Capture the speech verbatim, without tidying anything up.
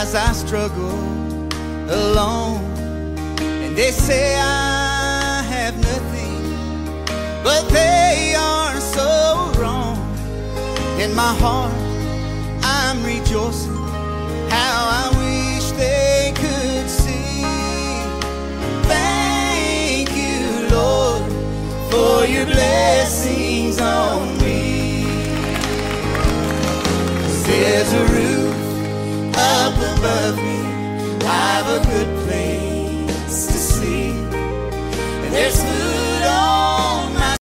as I struggle alone. And they say I have nothing, but they are so wrong. In my heart I'm rejoicing, how I wish they could see. Thank you, Lord, for your blessings on me. 'Cause there's a root